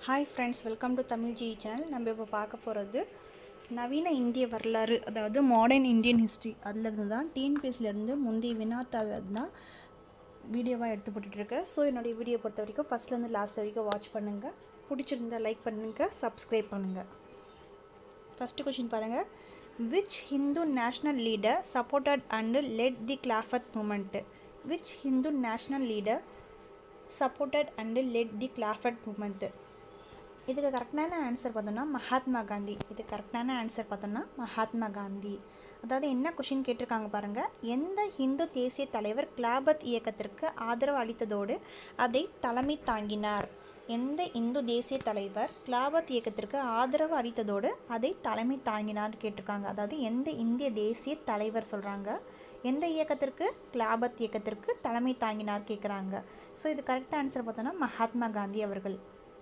Hi friends, welcome to Tamil G channel. நம்ம இப்போ பார்க்க போகிறது நவீன இந்திய வரலாறு, அதாவது மாடர்ன் இந்தியன் ஹிஸ்ட்ரி. அதிலிருந்து தான் டிஎன்பிஎஸ்சிலேருந்து முந்தைய வினாத்தாள் தான் வீடியோவாக எடுத்து போட்டுட்ருக்கேன். ஸோ என்னுடைய வீடியோ பொறுத்த வரைக்கும் ஃபஸ்ட்லேருந்து லாஸ்ட் வரைக்கும் வாட்ச் பண்ணுங்கள். பிடிச்சிருந்தா லைக் பண்ணுங்கள், சப்ஸ்கிரைப் பண்ணுங்கள். ஃபஸ்ட்டு கொஷின் பாருங்கள். Which Hindu national leader supported and led the Khilafat movement? Which Hindu national leader supported and led the Khilafat movement? இதுக்கு கரெக்டான ஆன்சர் பார்த்தோம்னா மகாத்மா காந்தி. இதுக்கு கரெக்டான ஆன்சர் பார்த்தோம்னா மகாத்மா காந்தி. அதாவது என்ன கொஷின் கேட்டிருக்காங்க பாருங்கள். எந்த ஹிந்து தேசிய தலைவர் கிலாபத் இயக்கத்திற்கு ஆதரவு அளித்ததோடு அதை தலைமை தாங்கினார்? எந்த இந்து தேசிய தலைவர் கிலாபத் இயக்கத்திற்கு ஆதரவு அளித்ததோடு அதை தலைமை தாங்கினார்னு கேட்டிருக்காங்க. அதாவது எந்த இந்திய தேசிய தலைவர் சொல்கிறாங்க, எந்த இயக்கத்திற்கு கிலாபத் இயக்கத்திற்கு தலைமை தாங்கினார் கேட்குறாங்க. ஸோ இது கரெக்ட் ஆன்சர் பார்த்தோன்னா மகாத்மா காந்தி அவர்கள்.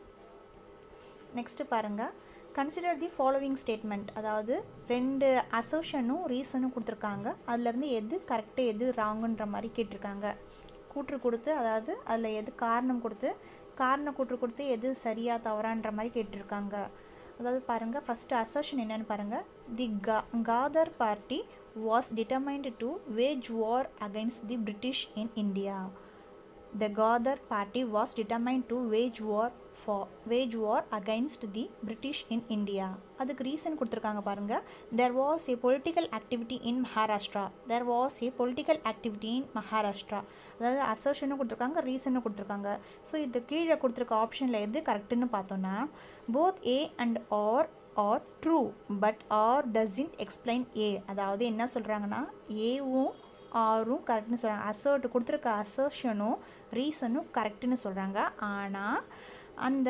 நெக்ஸ்ட்டு பாருங்கள். Consider the following statement. அதாவது ரெண்டு அசோஷனும் ரீசனும் கொடுத்துருக்காங்க. அதுலேருந்து எது கரெக்டு எது ராங்குன்ற மாதிரி கேட்டிருக்காங்க. கூற்று கொடுத்து, அதாவது அதில் எது காரணம் கொடுத்து, காரண கூற்று கொடுத்து எது சரியாக தவறான்ற மாதிரி கேட்டிருக்காங்க. அதாவது பாருங்கள், ஃபஸ்ட்டு அசோஷன் என்னென்னு பாருங்கள். The Ghadar party was determined to wage war against the British in India. The Ghadar party was determined to wage war against the British in India. அதுக்கு ரீசன் கொடுத்துருக்காங்க பாருங்கள். There was a political activity in Maharashtra. There was a political activity in Maharashtra. அதாவது அசர்ஷனும் கொடுத்துருக்காங்க, ரீசனும் கொடுத்துருக்காங்க. So இது கீழே கொடுத்துருக்க ஆப்ஷனில் எது கரெக்டுன்னு பார்த்தோன்னா both A and R are true but R doesn't explain A. அதாவது என்ன சொல்கிறாங்கன்னா ஏவும் ஆரும் கரெக்டுன்னு சொல்கிறாங்க. அசர்ட் கொடுத்துருக்க அசர்ஷனும் ரீசனும் கரெக்டுன்னு சொல்கிறாங்க. ஆனால் அந்த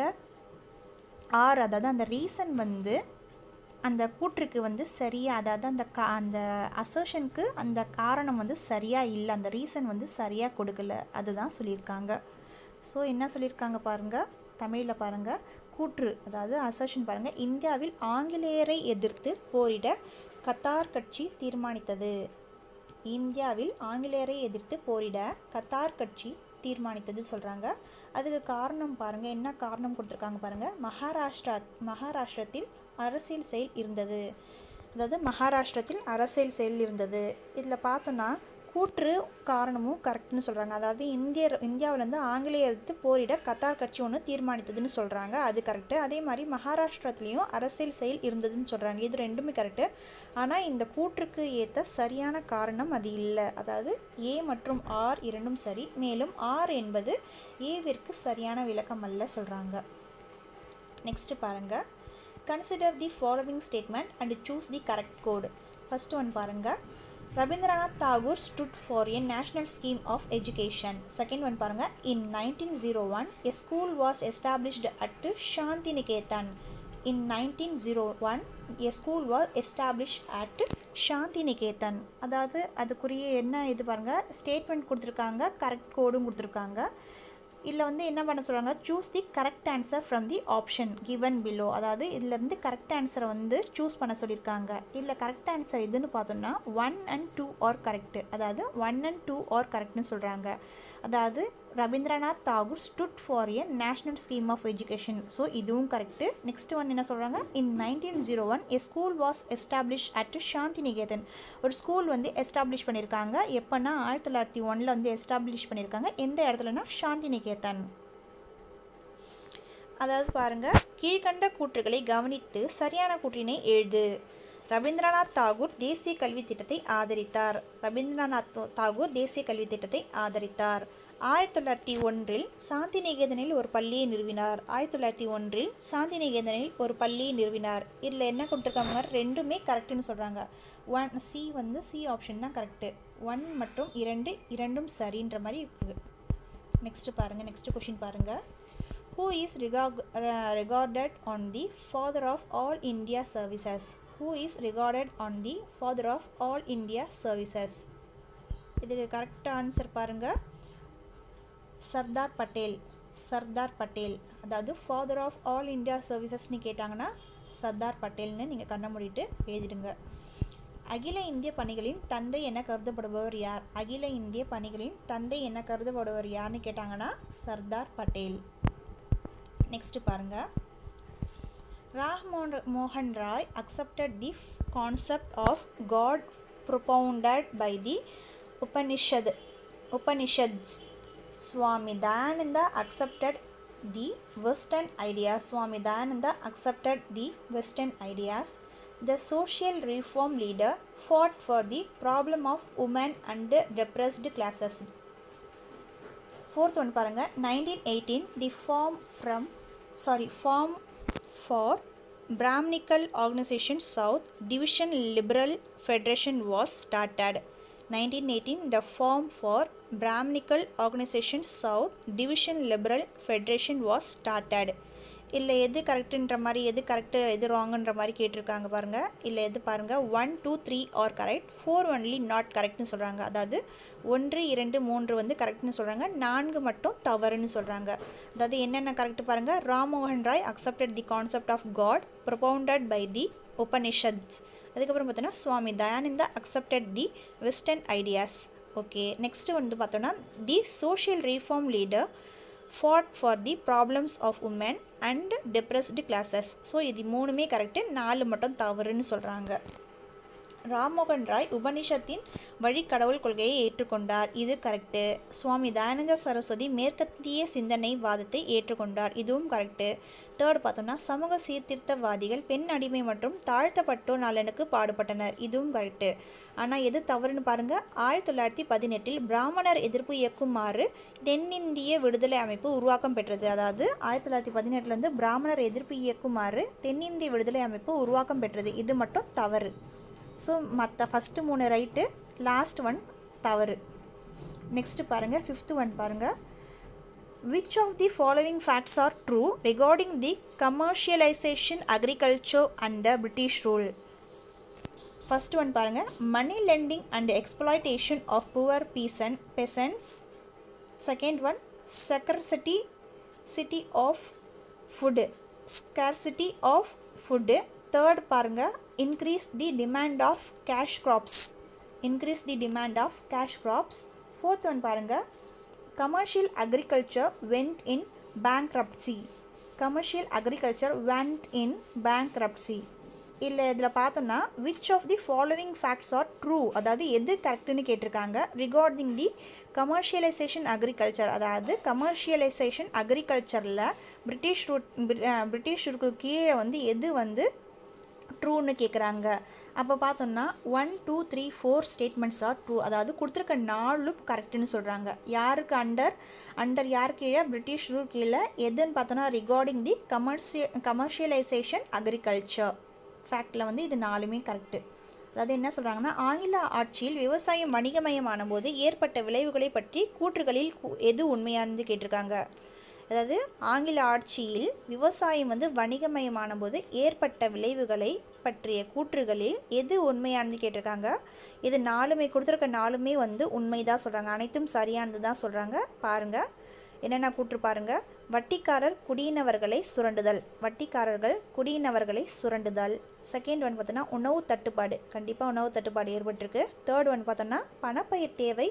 ஆர், அதாவது அந்த ரீசன் வந்து அந்த கூற்றுக்கு வந்து சரியாக, அதாவது அந்த அசர்ஷனுக்கு அந்த காரணம் வந்து சரியாக இல்லை, அந்த ரீசன் வந்து சரியாக கொடுக்கல, அதுதான் சொல்லியிருக்காங்க. ஸோ என்ன சொல்லியிருக்காங்க பாருங்கள், தமிழில் பாருங்கள். கூற்று, அதாவது அசர்ஷன் பாருங்கள். இந்தியாவில் ஆங்கிலேயரை எதிர்த்து போரிட கத்தார் கட்சி தீர்மானித்தது. இந்தியாவில் ஆங்கிலேயரை எதிர்த்து போரிட கத்தார் கட்சி தீர்மானித்தது சொல்கிறாங்க. அதுக்கு காரணம் பாருங்கள், என்ன காரணம் கொடுத்துருக்காங்க பாருங்கள். மகாராஷ்டிரத்தில் அரசியல் செயல் இருந்தது. அதாவது மகாராஷ்டிரத்தில் அரசியல் செயல் இருந்தது. இதில் பார்த்தோன்னா கூற்று காரணமும் கரெக்டுன்னு சொல்கிறாங்க. அதாவது இந்தியாவிலேருந்து ஆங்கிலேயர் எடுத்து போரிட கத்தார் கட்சி ஒன்று தீர்மானித்ததுன்னு சொல்கிறாங்க, அது கரெக்டு. அதே மாதிரி மகாராஷ்டிரத்துலேயும் அரசியல் செயல் இருந்ததுன்னு சொல்கிறாங்க, இது ரெண்டுமே கரெக்டு. ஆனால் இந்த கூற்றுக்கு ஏற்ற சரியான காரணம் அது இல்லை. அதாவது ஏ மற்றும் ஆர் இரண்டும் சரி, மேலும் ஆர் என்பது ஏவிற்கு சரியான விளக்கம் அல்ல சொல்கிறாங்க. நெக்ஸ்ட்டு பாருங்கள். Consider the following statement and choose the correct code. First one பாருங்கள். Rabindranath Tagore stood for a national scheme of education. Second one பாருங்க. In 1901 a school was established at Shantiniketan. In 1901 a school was established at Shantiniketan. அதாவது அதுக்குரிய என்ன இது பாருங்கள், statement கொடுத்துருக்காங்க, correct கோடும் கொடுத்துருக்காங்க. இதில் வந்து என்ன பண்ண சொல்கிறாங்க, choose the correct answer from the option given below. அதாவது இதிலேருந்து கரெக்ட் ஆன்சரை வந்து சூஸ் பண்ண சொல்லியிருக்காங்க. இதில் கரெக்ட் ஆன்சர் எதுன்னு பார்த்தோம்னா 1 and 2 ஆர் கரெக்டு. அதாவது 1 and 2 ஆர் கரெக்ட்னு சொல்கிறாங்க. அதாவது Rabindranath Tagore stood for a national scheme of education. So இதுவும் கரெக்டு. நெக்ஸ்ட் ஒன் என்ன சொல்கிறாங்க, in 1901 a school was established at Santiniketan. ஒரு ஸ்கூல் வந்து எஸ்டாப்ளிஷ் பண்ணியிருக்காங்க. எப்போனா 1901 வந்து எஸ்டாப்ளிஷ் பண்ணியிருக்காங்க. எந்த இடத்துலனா சாந்திநிகேதன். அதாவது பாருங்கள், கீழ்கண்ட கூற்றுகளை கவனித்து சரியான கூற்றினை எழுது. ரவீந்திரநாத் தாகூர் தேசிய கல்வி திட்டத்தை ஆதரித்தார். ரவீந்திரநாத் தாகூர் தேசிய கல்வி திட்டத்தை ஆதரித்தார். 1901 சாந்திநிகேதனில் ஒரு பள்ளியை நிறுவினார். 1901 சாந்திநிகேதனில் ஒரு பள்ளியை நிறுவினார். இதில் என்ன கொடுத்துருக்காங்க, ரெண்டுமே கரெக்டுன்னு சொல்கிறாங்க. சி வந்து சி ஆப்ஷன் தான் கரெக்டு. 1 மற்றும் 2 இரண்டும் சரின்ற மாதிரி இருக்குது. நெக்ஸ்ட்டு பாருங்கள். நெக்ஸ்ட் கொஷின் பாருங்கள். Who is regarded on the father of all India services? Who is regarded on the father of all India services? இதுக்கு கரெக்ட் ஆன்சர் பாருங்கள், சர்தார் பட்டேல். சர்தார் பட்டேல், அதாவது ஃபாதர் ஆஃப் ஆல் இந்தியா சர்வீசஸ்ன்னு கேட்டாங்கன்னா சர்தார் பட்டேல்னு நீங்கள் கண்ண மூடிட்டு எழுதிடுங்க. அகில இந்திய பணிகளின் தந்தை என கருதப்படுபவர் யார்? அகில இந்திய பணிகளின் தந்தை என கருதப்படுபவர் யாருன்னு கேட்டாங்கன்னா சர்தார் பட்டேல். நெக்ஸ்ட் பாருங்க. Mohan Roy accepted the concept of God propounded by the Upanishads. Swami Dayananda accepted the Western ideas. Swami Dayananda accepted the Western ideas. The social reform leader fought for the problem of women and depressed classes. Fourth one பாருங்க. 1918 the form for Brahminical Organization South Division Liberal Federation was started. 1918 the form for Brahminical Organization South Division Liberal Federation was started. இல்லை எது கரெக்டுன்ற மாதிரி எது correct எது ராங்குன்ற மாதிரி கேட்டிருக்காங்க பாருங்கள். இல்லை எது பாருங்கள் 1 2 3 ஆர் கரெக்ட், 4 ஒன்லி நாட் கரெக்ட்னு சொல்கிறாங்க. அதாவது 1 2 3 வந்து கரெக்ட்னு சொல்கிறாங்க, 4 மட்டும் தவறுன்னு சொல்கிறாங்க. அதாவது என்னென்ன கரெக்ட் பாருங்கள். Rammohan Roy accepted the concept of God propounded by the Upanishads. அதுக்கப்புறம் பார்த்தோன்னா Swami Dayananda accepted the western ideas. Okay, next வந்து பார்த்தோன்னா the social reform leader fought for the problems of women and depressed classes. So இது 3மே கரெக்டு, 4 மட்டும் தவறுன்னு சொல்கிறாங்க. ராம்மோகன் ராய் உபனிஷத்தின் வழி கடவுள் கொள்கையை ஏற்றுக்கொண்டார். இது கரெக்டு. சுவாமி தயானந்த சரஸ்வதி மேற்கத்திய சிந்தனை வாதத்தை ஏற்றுக்கொண்டார். இதுவும் கரெக்டு. தேர்ட் பார்த்தோம்னா சமூக சீர்திருத்தவாதிகள் பெண் அடிமை மற்றும் தாழ்த்தப்பட்டோர் நலனுக்கு பாடுபட்டனர். இதுவும் கரெக்டு. ஆனால் எது தவறுன்னு பாருங்கள். 1918 பிராமணர் எதிர்ப்பு இயக்குமாறு தென்னிந்திய விடுதலை அமைப்பு உருவாக்கம் பெற்றது. அதாவது 1918 பிராமணர் எதிர்ப்பு இயக்குமாறு தென்னிந்திய விடுதலை அமைப்பு உருவாக்கம் பெற்றது. இது மட்டும் தவறு. ஸோ மற்ற ஃபஸ்ட்டு 3 ரைட்டு, லாஸ்ட் ஒன் தவறு. நெக்ஸ்ட்டு பாருங்கள். 5th ஒன் பாருங்கள். Which of the following facts are true regarding the commercialization agriculture under British rule? First one பாருங்கள். Money lending and exploitation of poor peasants. Second one, scarcity of food. Third பாருங்கள், increase the demand of cash crops. Fourth one பாருங்கள், commercial agriculture went in bankruptcy. இல்லை இதில் பார்த்தோன்னா which of the following facts are true, அதாவது எது கரெக்டுன்னு கேட்டிருக்காங்க. Regarding the commercialisation agriculture, அதாவது கமர்ஷியலைசேஷன் அக்ரிகல்ச்சரில் பிரிட்டிஷ் ரூலுக்கு கீழே வந்து எது வந்து ட்ரூன்னு கேட்குறாங்க. அப்போ பார்த்தோம்னா 1 2 3 4 ஸ்டேட்மெண்ட்ஸ் ஆர் ட்ரூ. அதாவது கொடுத்துருக்க 4 கரெக்டுன்னு சொல்கிறாங்க. யாருக்கு அண்டர் யார் கீழே, பிரிட்டிஷ் ரூல் கீழே. எதுன்னு பார்த்தோன்னா ரிகார்டிங் தி கமர்ஷியலைசேஷன் அக்ரிகல்ச்சர் ஃபேக்டில் வந்து இது 4மே கரெக்டு. அதாவது என்ன சொல்கிறாங்கன்னா, ஆங்கில ஆட்சியில் விவசாயம் வணிகமயமான போது ஏற்பட்ட விளைவுகளை பற்றி கூற்றுகளில் எது உண்மையானது கேட்டிருக்காங்க. அதாவது ஆங்கில ஆட்சியில் விவசாயம் வந்து வணிகமயமான போது ஏற்பட்ட விளைவுகளை பற்றிய கூற்றுகளில் எது உண்மையானது கேட்டிருக்காங்க. இது 4மே கொடுத்துருக்க 4மே வந்து உண்மைதான் சொல்கிறாங்க. அனைத்தும் சரியானது தான் சொல்கிறாங்க. பாருங்கள் என்னென்ன கூற்று பாருங்கள். வட்டிக்காரர்கள் குடியினவர்களை சுரண்டுதல். செகண்ட் ஒன் பார்த்தோன்னா உணவு தட்டுப்பாடு, கண்டிப்பாக உணவு தட்டுப்பாடு ஏற்பட்டிருக்கு. தேர்ட் ஒன் பார்த்தோன்னா பணப்பயிர் தேவை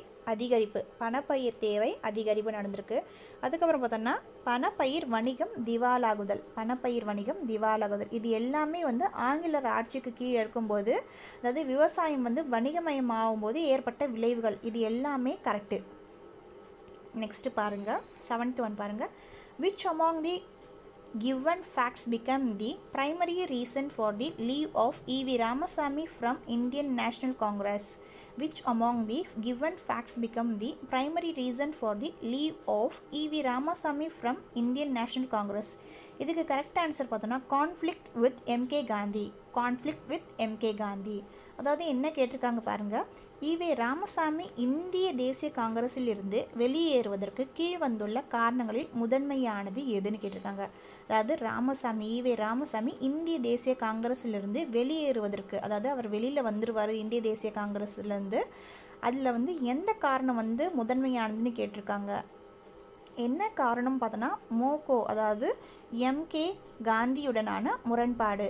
அதிகரிப்பு நடந்திருக்கு. அதுக்கப்புறம் பார்த்தோன்னா பணப்பயிர் வணிகம் திவாலாகுதல். இது எல்லாமே வந்து ஆங்கிலர் ஆட்சிக்கு கீழே இருக்கும்போது, அதாவது விவசாயம் வந்து வணிகமயமாகும் போது ஏற்பட்ட விளைவுகள், இது எல்லாமே கரெக்டு. நெக்ஸ்ட்டு பாருங்கள். 7th ஒன் பாருங்கள். Which among the given facts become the primary reason for the leave of E.V. Ramasamy from Indian National Congress? Which among the given facts become the primary reason for the leave of E.V. Ramasamy from Indian National Congress? இதுக்கு correct answer பார்த்தோன்னா conflict with M K Gandhi. அதாவது என்ன கேட்டிருக்காங்க பாருங்கள். EV Ramasamy இந்திய தேசிய காங்கிரஸில் இருந்து வெளியேறுவதற்கு கீழ் வந்துள்ள காரணங்களில் முதன்மையானது எதுன்னு கேட்டிருக்காங்க. அதாவது ஈவே ராமசாமி இந்திய தேசிய காங்கிரஸிலிருந்து வெளியேறுவதற்கு, அதாவது அவர் வெளியில் வந்துடுவார் இந்திய தேசிய காங்கிரஸ்லேருந்து, அதில் வந்து எந்த காரணம் வந்து முதன்மையானதுன்னு கேட்டிருக்காங்க. என்ன காரணம் பார்த்தோன்னா மோகோ, அதாவது எம்கே காந்தியுடனான முரண்பாடு,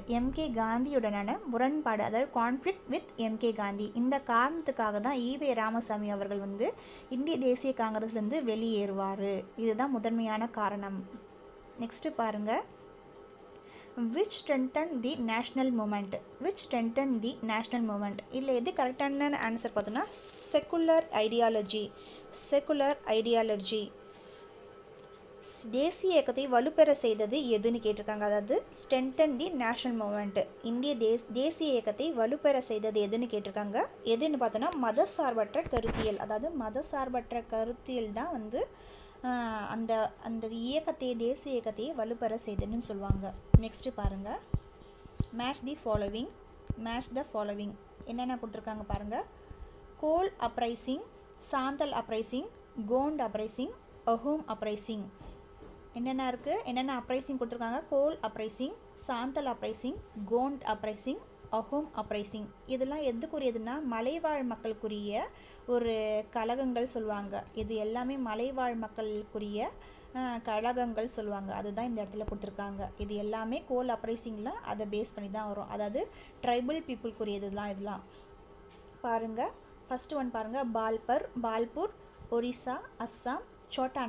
அதாவது கான்ஃப்ளிக்ட் வித் எம்கே காந்தி. இந்த காரணத்துக்காக தான் ஈவே ராமசாமி அவர்கள் வந்து இந்திய தேசிய காங்கிரஸ்லேருந்து வெளியேறுவார். இதுதான் முதன்மையான காரணம். நெக்ஸ்ட்டு பாருங்கள், which strengthen the national movement, which strengthen the national movement. இல்லை எது கரெக்டான ஆன்சர் பார்த்தோன்னா செக்குலர் ஐடியாலஜி, செக்குலர் ஐடியாலஜி. தேசிய இயக்கத்தை வலுப்பெற செய்தது எதுன்னு கேட்டிருக்காங்க. அதாவது ஸ்ட்ரென்தன் தி நேஷனல் மூமெண்ட், இந்திய தேசிய இயக்கத்தை வலுப்பெற செய்தது எதுன்னு கேட்டிருக்காங்க. எதுன்னு பார்த்தோன்னா மதசார்பற்ற கருத்தியல். அதாவது மதசார்பற்ற கருத்தியல் தான் வந்து அந்த அந்த இயக்கத்தை, தேசிய இயக்கத்தை வலுப்பெற செய்ததுன்னு சொல்லுவாங்க. நெக்ஸ்ட்டு பாருங்கள், match the following, match the following என்னென்ன கொடுத்துருக்காங்க பாருங்கள். Kol uprising, Santhal uprising, Gond uprising, Ahom uprising. என்னென்ன இருக்குது, என்னென்ன அப்ரைசிங் கொடுத்துருக்காங்க. Kol uprising, Santhal uprising, Gond uprising, Ahom uprising. இதெல்லாம் எதுக்குரியதுன்னா மலைவாழ் மக்களுக்குரிய ஒரு கழகங்கள் சொல்லுவாங்க. இது எல்லாமே மலைவாழ் மக்களுக்குரிய கழகங்கள் சொல்லுவாங்க. அதுதான் இந்த இடத்துல கொடுத்துருக்காங்க. இது எல்லாமே கோல் அப்ரைசிங்கில் அதை பேஸ் பண்ணி தான் வரும். அதாவது ட்ரைபல் பீப்புளுக்குரியதுலாம் இதெல்லாம் பாருங்கள். ஃபஸ்ட்டு ஒன் பாருங்கள், பால்பூர், ஒரிசா, அஸ்ஸாம், சோட்டா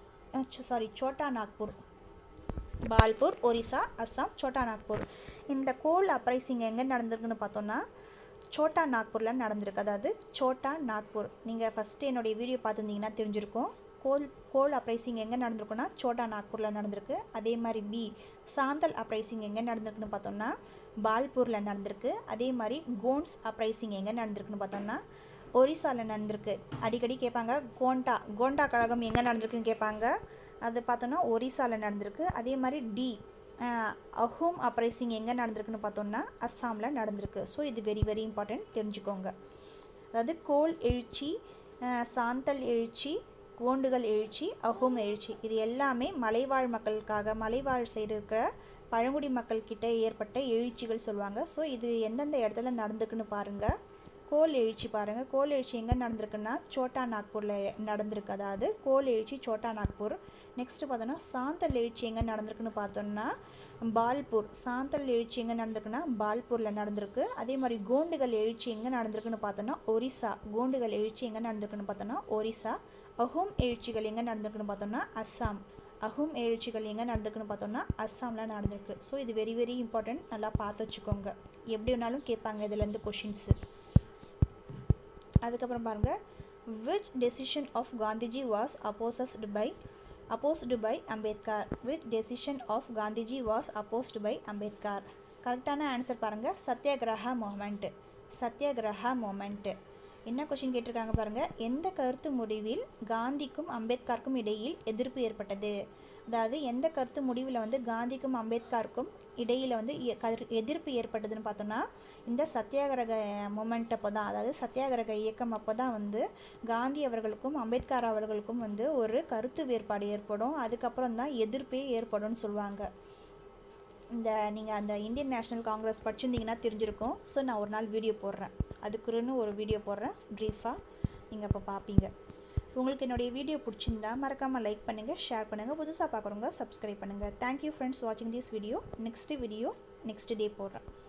நாக்பூர். பால்பூர், ஒரிசா, அஸ்ஸாம், சோட்டா நாக்பூர். இந்த கோல் அப்ரைசிங் எங்கே நடந்திருக்குன்னு பார்த்தோன்னா சோட்டா நாக்பூரில் நடந்திருக்கு. அதாவது சோட்டா நாக்பூர். நீங்கள் ஃபஸ்ட்டு என்னுடைய வீடியோ பார்த்துருந்தீங்கன்னா தெரிஞ்சிருக்கும். கோல் அப்ரைசிங் எங்கே நடந்திருக்குன்னா சோட்டா நாக்பூரில் நடந்திருக்கு. அதே மாதிரி சாந்தல் அப்ரைசிங் எங்கே நடந்திருக்குன்னு பார்த்தோம்னா பால்பூரில் நடந்திருக்கு. அதே மாதிரி கோண்ட்ஸ் அப்ரைசிங் எங்கே நடந்திருக்குன்னு பார்த்தோம்னா ஒரிசாவில் நடந்திருக்கு. அடிக்கடி கேட்பாங்க கோண்டா கழகம் எங்கே நடந்திருக்குன்னு கேட்பாங்க. அது பார்த்தோன்னா ஒரிசாவில் நடந்திருக்கு. அதே மாதிரி அஹூம் அப்ரைசிங் எங்கே நடந்திருக்குன்னு பார்த்தோம்னா அஸ்ஸாமில் நடந்திருக்கு. ஸோ இது வெரி வெரி இம்பார்ட்டன்ட், தெரிஞ்சுக்கோங்க. அதாவது கோல் எழுச்சி, சாந்தல் எழுச்சி, கோண்டுகள் எழுச்சி, அஹூம் எழுச்சி, இது எல்லாமே மலைவாழ் மக்களுக்காக, மலைவாழ் சைடு இருக்கிற பழங்குடி மக்கள்கிட்ட ஏற்பட்ட எழுச்சிகள் சொல்லுவாங்க. ஸோ இது எந்தெந்த இடத்துல நடந்துக்குன்னு பாருங்கள். கோல் எழுச்சி பாருங்கள். கோல் எழுச்சி எங்கே நடந்திருக்குன்னா சோட்டா நாக்பூரில் நடந்திருக்கு. அதாவது கோல் எழுச்சி சோட்டா நாக்பூர். நெக்ஸ்ட்டு பார்த்தோன்னா சாந்தல் எழுச்சி எங்கே நடந்திருக்குன்னு பார்த்தோன்னா பால்பூர். சாந்தல் எழுச்சி எங்கே நடந்திருக்குன்னா பால்பூரில் நடந்திருக்கு. அதே மாதிரி கோண்டுகள் எழுச்சி எங்கே நடந்திருக்குன்னு பார்த்தோன்னா ஒரிசா. கோண்டுகள் எழுச்சி எங்கே நடந்திருக்குன்னு பார்த்தோன்னா ஒரிசா. அஹூம் எழுச்சிகள் எங்கே நடந்திருக்குன்னு பார்த்தோன்னா அஸ்ஸாம். அஹூம் எழுச்சிகள் எங்கே நடந்திருக்குன்னு பார்த்தோன்னா அஸ்ஸாமில் நடந்திருக்கு. ஸோ இது வெரி வெரி இம்பார்ட்டன்ட், நல்லா பார்த்து வச்சுக்கோங்க. எப்படி வேணாலும் கேட்பாங்க இதுலேருந்து கொஷின்ஸு. அதுக்கப்புறம் பாருங்கள், which decision of Gandhiji was opposed by Ambedkar, which decision of Gandhiji was opposed by Ambedkar. கரெக்டான ஆன்சர் பாருங்கள், சத்யாகிரஹா மூமெண்ட். சத்யாகிரஹா மூமெண்ட். என்ன கொஷின் கேட்டிருக்காங்க பாருங்கள், எந்த கருத்து முடிவில் காந்திக்கும் அம்பேத்கருக்கும் இடையில் எதிர்ப்பு ஏற்பட்டது. அதாவது எந்த கருத்து முடிவில் வந்து காந்திக்கும் அம்பேத்கருக்கும் இடையில் வந்து எதிர்ப்பு ஏற்பட்டதுன்னு பார்த்தோன்னா இந்த சத்தியாகிரக மூமெண்ட் அப்போ தான், அதாவது சத்தியாகிரக இயக்கம் அப்போ தான் வந்து காந்தி அவர்களுக்கும் அம்பேத்கர் அவர்களுக்கும் வந்து ஒரு கருத்து வேறுபாடு ஏற்படும். அதுக்கப்புறம் தான் எதிர்ப்பே ஏற்படும்னு சொல்லுவாங்க. நீங்கள் அந்த இந்தியன் நேஷனல் காங்கிரஸ் படிச்சிருந்தீங்கன்னா தெரிஞ்சிருக்கும். ஸோ நான் ஒரு நாள் வீடியோ போடுறேன், அதுக்குன்னு ஒரு வீடியோ போடுறேன் ப்ரீஃபாக, நீங்கள் அப்போ பார்ப்பீங்க. உங்களுக்கு என்னுடைய வீடியோ பிடிச்சிருந்தா மறக்காமல் லைக் பண்ணுங்கள், ஷேர் பண்ணுங்கள், புதுசாக பார்க்குறவங்க சப்ஸ்கிரைப் பண்ணுங்கள். தேங்க்யூ ஃப்ரெண்ட்ஸ் வாட்சிங் திஸ் வீடியோ. நெக்ஸ்ட் டே போடுறேன்.